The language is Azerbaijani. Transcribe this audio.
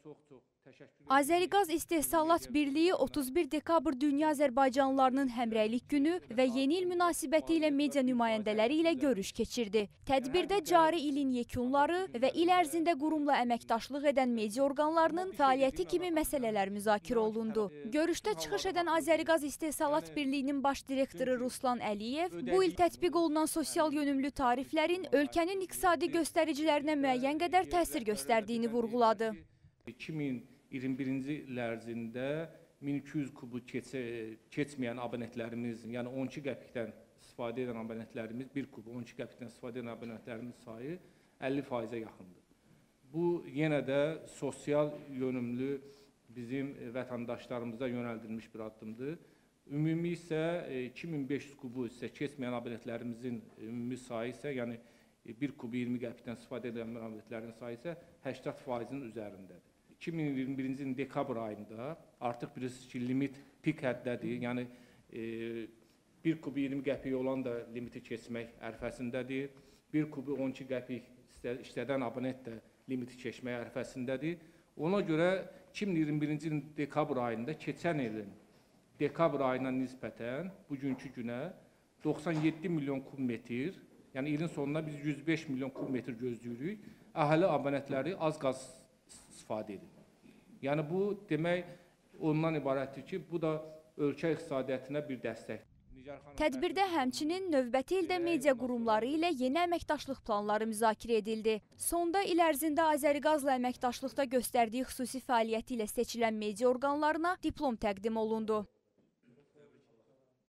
çox təşəkkür edirəm. Azəriqaz İstehsalat Birliyi 31 dekabr Dünya Azərbaycanlılarının Həmrəylik Günü və Yeni il münasibəti ilə media nümayəndələri ilə görüş keçirdi. Tədbirdə cari ilin yekunları və il ərzində qurumla əməkdaşlıq edən media orqanlarının fəaliyyəti kimi məsələlər müzakirə olundu. Görüşdə çıxış edən Azəriqaz İstehsalat Birliyinin baş direktoru Ruslan Əliyev bu il tətbiq olunan sosial yönümlü tariflərin ölkənin iqtisadi göstəricilərinə müəyyən qədər təsir göstərdiyini vurğuladı. 2021-ci il ərzində 1200 kubu keçməyən abonentlərimiz, yəni 12 qəpikdən istifadə edən abonentlərimiz, 1 kubu 12 qəpikdən istifadə edən abonentlərimiz sayı 50%-ə yaxındır. Bu, yenə də sosial yönümlü bizim vətəndaşlarımıza yönəldilmiş bir addımdır. Ümumi isə 2500 kubu isə keçməyən abonentlərimizin ümumi sayı isə, yəni 1 kubu 20 qəpikdən istifadə edən abonentlərin sayı isə 80%-nin üzərindədir. 2021-ci ilin dekabr ayında artıq bilirsiniz ki, limit pik həddədir. Yəni 1 kubu 20 qəpik olan da limiti keçmək ərəfəsindədir. 1 kubu 12 qəpik işlədən abonent də limiti keçmək ərəfəsindədir. Ona görə 2021-ci ilin dekabr ayında keçən ilin dekabr ayına nisbətən bugünkü günə 97 milyon kubmetr, yəni ilin sonuna biz 105 milyon kubmetr gözləyirik. Əhali abonentləri az qaz istifadə edir. Yəni bu demək ondan ibarətdir ki, bu da ölkə iqtisadiyyatına bir dəstəkdir. Tədbirdə həmçinin növbəti ildə media qurumları ilə yeni əməkdaşlıq planları müzakirə edildi. Sonda il ərzində Azəriqazla əməkdaşlıqda göstərdiyi xüsusi fəaliyyəti ilə seçilən media orqanlarına diplom təqdim olundu.